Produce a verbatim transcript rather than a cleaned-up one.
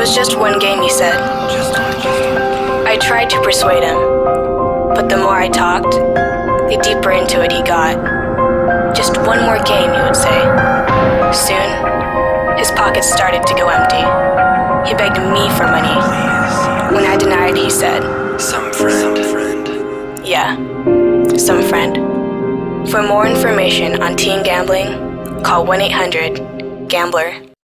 was just one game, he said. I tried to persuade him, but the more I talked, the deeper into it he got. Just one more game, he would say. Soon, his pockets started to go empty. He begged me for money. When I denied, he said, Some friend. friend. Yeah, some friend. For more information on teen gambling, call one eight hundred gambler.